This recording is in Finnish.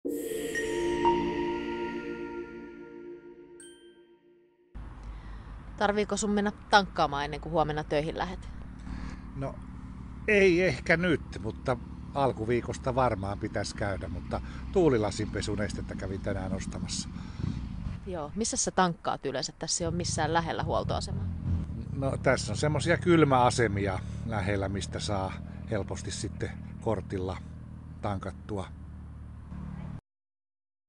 Tarviiko sun mennä tankkaamaan ennen kuin huomenna töihin lähet? No ei ehkä nyt, mutta alkuviikosta varmaan pitäisi käydä, mutta Tuulilasinpesunestettä kävin tänään ostamassa. Joo, missä sä tankkaat yleensä? Tässä ei ole missään lähellä huoltoasemaa. No tässä on semmosia kylmäasemia lähellä, mistä saa helposti sitten kortilla tankattua